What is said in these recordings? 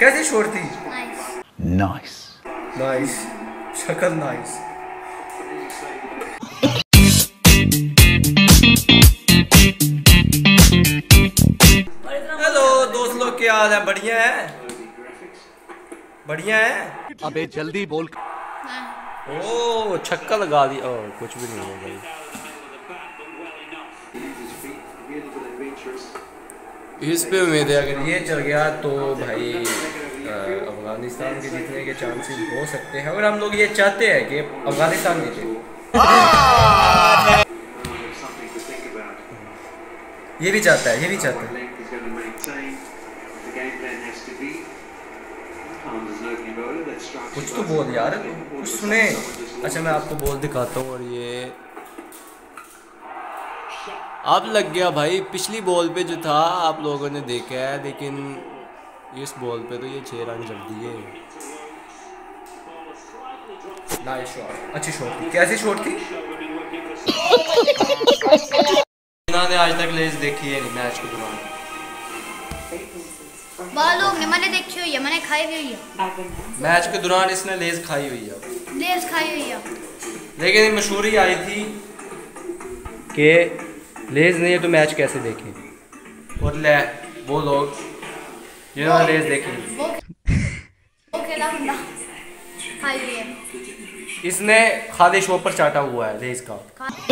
कैसी शोर थी? नाइस नाइस, शक्ल नाइस। हेलो दोस्त लोग, क्या हाल है? बढ़िया है, बढ़िया है। अबे जल्दी बोल। ओ छक्का लगा दी। ओ कुछ भी नहीं है भाई। इस पे उम्मीद है अगर ये चल गया तो भाई अफगानिस्तान के जीतने के चांसेस हो सकते हैं, और हम लोग ये चाहते हैं कि अफगानिस्तान जीते। ये भी चाहता है, ये भी चाहता है। कुछ तो बोल यार, कुछ सुने। अच्छा मैं आपको बोल दिखाता हूँ। और ये अब लग गया भाई। पिछली बॉल पे जो था आप लोगों ने देखा है, लेकिन इस बॉल पे तो ये 6 रन जड़ दिए। नाइस शॉट, अच्छी शॉट थी। कैसी शॉट थी? इन्होंने आज तक लेज देखी है नहीं मैच के दौरान। लोग ने मैंने देखी हुई है, मैंने खाई हुई है। मैच के दौरान इसने लेज खाई हुई है। लेज खाई हुई है। लेकिन मशहूरी आई थी कि लेज नहीं है तो मैच कैसे देखें। और ले वो लोग जिन्होंने लेज देखी, वो खेला बंदा खाई हुई है। इसने खाली शो पर चाटा हुआ है लेज का।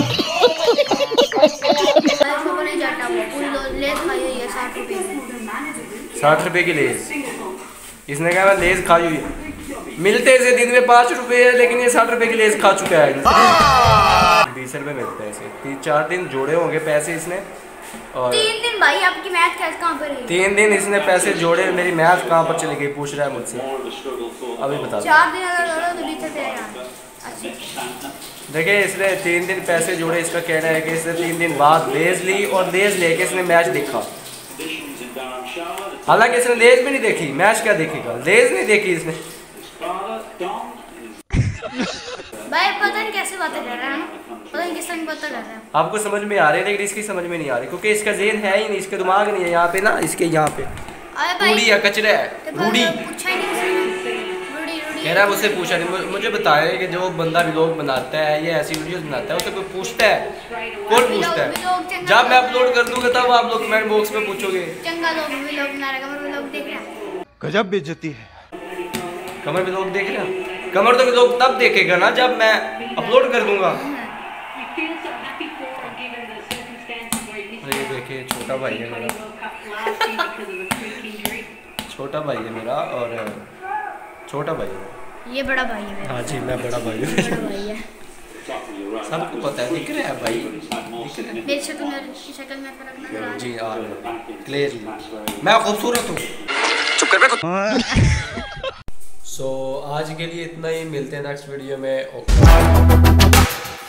नहीं चाटा हुआ, लेज खाई हुई है 60 रुपए की। 60 रुपए की लेज। इसने कहा मैं लेज खाई हुई है। मिलते इसे दिन में 5 रुपए है, लेकिन ये 60 रुपए की लेज खा चुका है। 20 रुपए मिलते हैं इसे। 3-4 दिन जोड़े होंगे पैसे इसने। और 3 दिन भाई आपकी मैथ कहाँ पर है? 3 दिन इसने पैसे जोड़े। मेरी मैथ कहाँ पर चली गई पूछ रहा है मुझसे। अभी बता। 4 दिन अगर जोड़ो तो 20 रुपए आएगा। अच्छा देखिए इसने 3 दिन पैसे जोड़े। इसका कहना है कि इसने 3 दिन बाद लेज ली और लेज लेके इसने मैच देखा। हालांकि इसने लेज भी नहीं देखी, मैच क्या देखेगा? लेज नहीं देखी इसने। भाई पता नहीं कैसे बातें कर रहा है, पता नहीं किस तरह की बातें कर रहा है। आपको समझ में आ रही है, लेकिन इसकी समझ में नहीं आ रही क्योंकि इसका ज़हन है ही नहीं, इसका दिमाग नहीं है यहाँ पे ना, इसके यहाँ पे रूढ़ी है, कचरा है। रूढ़ी कह रहा है, मुझसे पूछा नहीं। मुझे बताया कि जो बंदा व्लॉग बनाता है या ऐसी वीडियोस बनाता है उसे कोई पूछता है? कौन पूछता है? जब मैं अपलोड कर दूंगा तब आप लोग कमेंट बॉक्स में पूछोगे। गजब बेइज्जती है। कमर व्लॉग देख रहे हैं? कमर तो व्लॉग तब देखेगा ना जब मैं अपलोड कर दूंगा। ये देखिए छोटा भाई है मेरा, छोटा भाई है मेरा और छोटा भाई है। ये बड़ा भाई है। हाँ जी मैं बड़ा भाई हूँ। बड़ा भाई है, सबको पता है। दिख रहा है भाई, मेरी शक्ल में फर्क नजर आ रहा है। जी आ रहा है क्लियरली। मैं खूबसूरत हूँ। चुप कर। सो आज के लिए इतना ही। मिलते हैं नेक्स्ट वीडियो में।